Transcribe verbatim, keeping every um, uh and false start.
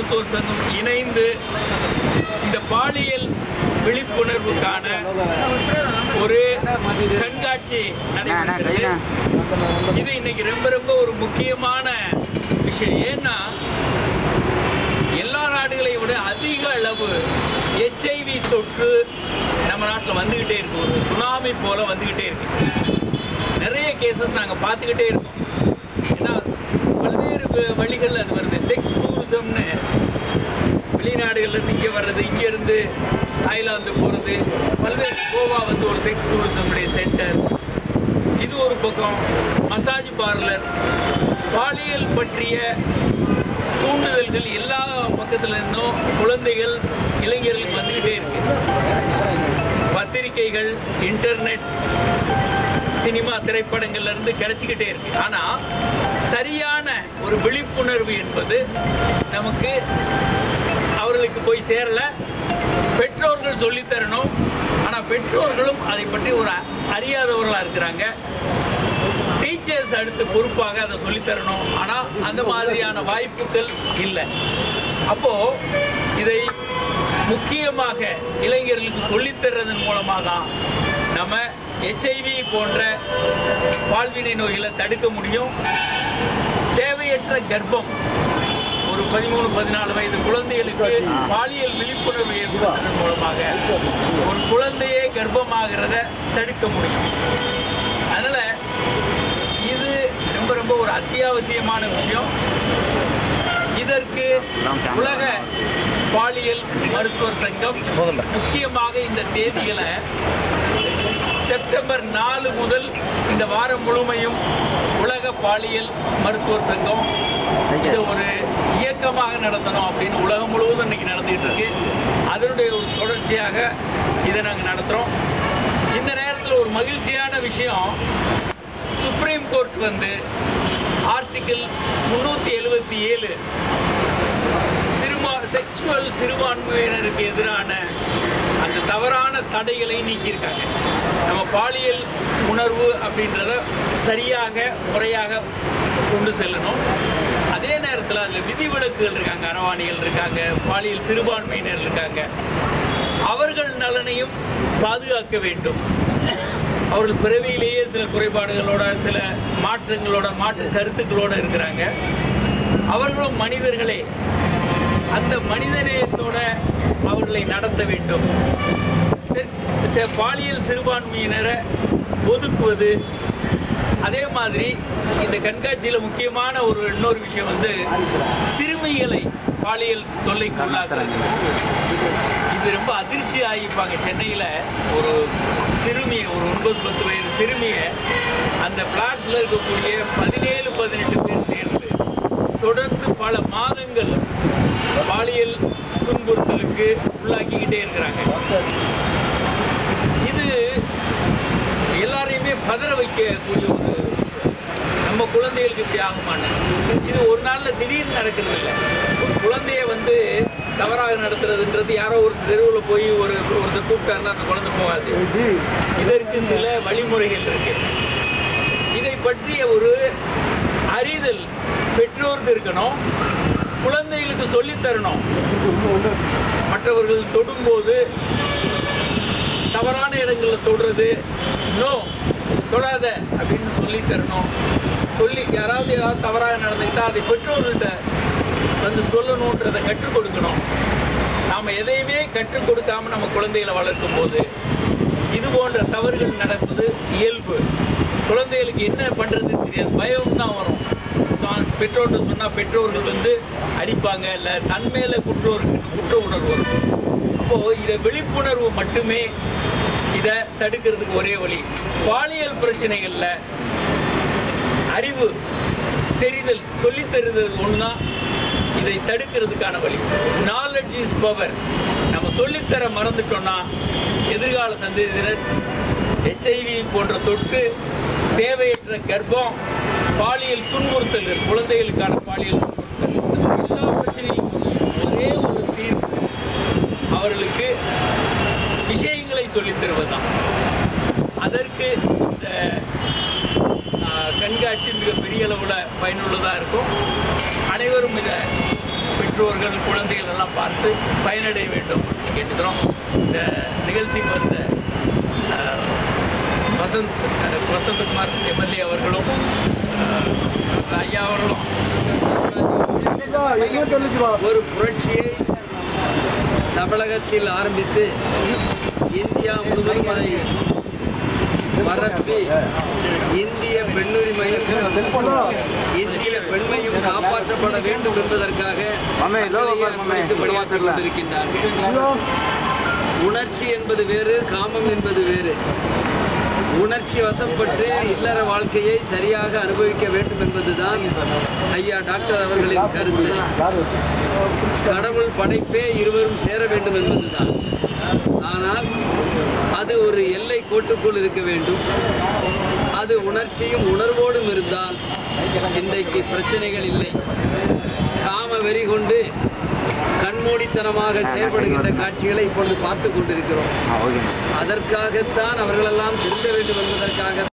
மருத்துவர் சங்கம் இணைந்து இந்த பாலியல் விழிப்புணர்வுக்கான ஒரு கண்காட்சி நடைபெறுகிறது. இது இன்னைக்கு ரொம்ப ரொம்ப ஒரு முக்கியமான விஷயம். ஏன்னா எல்லா நாடுகளையும் விட அதிக அளவு எச்ஐவி தொற்று நம்ம நாட்டில் வந்துகிட்டே இருக்கு. ஒரு சுனாமி போல வந்துகிட்டே இருக்கு. நிறைய கேசஸ் நாங்கள் பார்த்துக்கிட்டே இருக்கோம். ஏன்னா பல்வேறு வழிகள் அது வருது. செக்ஸ் டூரிசம்னு வெளிநாடுகள்லேருந்து இங்கே வர்றது, இங்கேருந்து தாய்லாந்து போகிறது, பல்வேறு கோவா வந்து ஒரு செக்ஸ் டூரிசமுடைய சென்டர். இது ஒரு பக்கம். மசாஜ் பார்லர், பாலியல் பற்றிய தூண்டுதல்கள் எல்லா பக்கத்துல இருந்தும் குழந்தைகள் இளைஞர்களுக்கு வந்துகிட்டே இருக்கு. பத்திரிகைகள், இன்டர்நெட், சினிமா, திரைப்படங்கள்ல இருந்து கிடைச்சிக்கிட்டே இருக்கு. ஆனா சரியான ஒரு விழிப்புணர்வு என்பது நமக்கு அவர்களுக்கு போய் சேரல. பெற்றோர்கள் சொல்லித்தரணும். ஆனா பெற்றோர்களும் அதை பற்றி ஒரு அறியாதவர்களா இருக்கிறாங்க. டீச்சர்ஸ் அடுத்து பொறுப்பாக அதை சொல்லித்தரணும். ஆனா அந்த மாதிரியான வாய்ப்புகள் இல்லை. அப்போ இதை முக்கியமாக இளைஞர்களுக்கு சொல்லித்தர்றதன் மூலமாக தான் நம்ம எச்ஐவி போன்ற பால்வினை நோய்களை தடுக்க முடியும். தேவையற்ற கர்ப்பம், ஒரு பதிமூணு பதினாலு வயது குழந்தைகளுக்கு பாலியல் விழிப்புணர்வு ஏற்படுத்துவதன் மூலமாக ஒரு குழந்தையே கர்ப்பமாகிறத தடுக்க முடியும். அதனால இது ரொம்ப ரொம்ப ஒரு அத்தியாவசியமான விஷயம். இதற்கு உலக பாலியல் மருத்துவர் சங்கம் முக்கியமாக இந்த தேதிகளை செப்டம்பர் நாலு முதல் இந்த வாரம் முழுமையும் உலக பாலியல் மருத்துவர் சங்கம் இதை ஒரு இயக்கமாக நடத்தணும் அப்படின்னு உலகம் முழுவதும் இன்னைக்கு நடந்துகிட்டு இருக்கு. அதனுடைய ஒரு தொடர்ச்சியாக இதை நாங்கள் நடத்துகிறோம். இந்த நேரத்தில் ஒரு மகிழ்ச்சியான விஷயம், சுப்ரீம் கோர்ட் வந்து ஆர்டிகிள் முன்னூற்றி எழுபத்தி ஏழு சிறுமா செக்ஷுவல் சிறுபான்மையினருக்கு எதிரான அந்த தவறான தடைகளை நீக்கியிருக்காங்க. நம்ம பாலியல் உணர்வு அப்படின்றத சரியாக முறையாக கொண்டு செல்லணும். அதே நேரத்தில் அதில் விதிவிலக்குகள் இருக்காங்க. அரவாணிகள் இருக்காங்க, பாலியல் சிறுபான்மையினர் இருக்காங்க. அவர்கள் நலனையும் பாதுகாக்க வேண்டும். அவர்கள் பிறவியிலேயே சில குறைபாடுகளோட, சில மாற்றங்களோட, மாற்று கருத்துக்களோட இருக்கிறாங்க. அவர்களும் மனிதர்களே. அந்த மனிதநேயத்தோட அவர்களை நடத்த வேண்டும். பாலியல் சிறுபான்மையினரை ஒதுக்குவது. அதே மாதிரி இந்த கண்காட்சியில் முக்கியமான ஒரு இன்னொரு விஷயம் வந்து சிறுமிகளை பாலியல் தொல்லைக்கு உள்ளாக்குறது. இது ரொம்ப அதிர்ச்சி ஆகிப்பாங்க. சென்னையில் ஒரு சிறுமியை, ஒரு ஒன்பது பத்து வயது சிறுமியை அந்த பிளாட்ல இருக்கக்கூடிய பதினேழு பதினெட்டு பேர் சேர்ந்து தொடர்ந்து பல மாதங்கள் பாலியல் துன்புறுத்தலுக்கு உள்ளாக்கிக்கிட்டே இருக்கிறாங்க. இது எல்லாரையுமே பதற வைக்கக்கூடிய ஒரு, நம்ம குழந்தைகளுக்கு இப்படி ஆகுமான, இது ஒரு நாள்ல திடீர்னு நடக்கிறது இல்லை. ஒரு குழந்தைய வந்து தவறாக நடத்துறதுன்றது யாரோ ஒரு தெருவில் போய் ஒரு ஒருத்தர் கூப்பிட்டாருன்னா அந்த குழந்தை போகாது. இதற்கு சில வழிமுறைகள் இருக்கு. இதை பற்றிய ஒரு அறிதல் பெற்றோருக்கு இருக்கணும். குழந்தைகளுக்கு சொல்லித்தரணும். மற்றவர்கள் தொடும்போது தவறான இடங்களில் தொடுறது, நோ தொடாத அப்படின்னு சொல்லி தரணும். சொல்லி யாராவது யாராவது தவறாக நடந்துக்கிட்டா அதை பெற்றோர்கள்ட்ட வந்து சொல்லணுன்றதை கற்றுக் கொடுக்கணும். நாம் எதையுமே கற்றுக் கொடுக்காம நம்ம குழந்தைகளை வளர்க்கும் போது இது போன்ற தவறுகள் நடப்பது இயல்பு. குழந்தைகளுக்கு என்ன பண்ணுறதுன்னு தெரியாது, பயம் தான் வரும். பெற்றோர்கள் சொன்னால் பெற்றோர்கள் வந்து அடிப்பாங்க, இல்லை தன்மேல குற்றோர் குற்ற உணர்வு வரும். அப்போது இதை விழிப்புணர்வு மட்டுமே இதை தடுக்கிறதுக்கு ஒரே வழி. பாலியல் பிரச்சனைகளில் அறிவு தெரிதல், சொல்லித்தருதல் ஒன்றுதான் இதை தடுக்கிறதுக்கான வழி. Knowledge is power. நம்ம சொல்லித்தர மறந்துட்டோம்னா எதிர்கால சந்ததியினர் எச்ஐவி போன்ற தொற்று, தேவையற்ற கர்ப்பம், பாலியல் துன்புறுத்தல், குழந்தைகளுக்கான பாலியல் துன்புறுத்தல், எல்லா பிரச்சனையும் ஒரே ஒரு தீர்வு அவர்களுக்கு விஷயங்களை சொல்லித் தருவதுதான். அதற்கு இந்த கண்காட்சி மிக பெரிய அளவில் பயனுள்ளதாக இருக்கும். அனைவரும் இதை பெற்றோர்கள் குழந்தைகள் எல்லாம் பார்த்து பயனடைய வேண்டும் அப்படின்னு கேட்டுக்கிறோம். இந்த நிகழ்ச்சிக்கு வந்த அஹ், வசந்த் அஹ், வசந்தகுமார் எம்எல்ஏ அவர்களும் அஹ், ஐயா அவர்களும் ஒரு புரட்சியை தமிழகத்தில் ஆரம்பித்து இந்தியா முழுவதும் அதை பரப்பி இந்திய பெண்ணுரிமையும் இந்திய பெண்மையும் காப்பாற்றப்பட வேண்டும் என்பதற்காக பணியாற்றிக் கொண்டிருக்கின்றார்கள். உணர்ச்சி என்பது வேறு, காமம் என்பது வேறு. உணர்ச்சி வசப்பட்டு இல்லற வாழ்க்கையை சரியாக அனுபவிக்க வேண்டும் என்பதுதான் ஐயா டாக்டர் அவர்களின் கருத்து. கடவுள் படைப்பே இருவரும் சேர வேண்டும் என்பதுதான். ஆனால் அது ஒரு எல்லை கோட்டுக்குள் இருக்க வேண்டும். அது உணர்ச்சியும் உணர்வோடும் இருந்தால் இன்றைக்கு பிரச்சனைகள் இல்லை. காம வெறி கொண்டு கண்மூடித்தனமாக செயல்படுகின்ற காட்சிகளை இப்பொழுது பார்த்து கொண்டிருக்கிறோம். அதற்காகத்தான் அவர்களெல்லாம் திருந்த வேண்டும் என்பதற்காக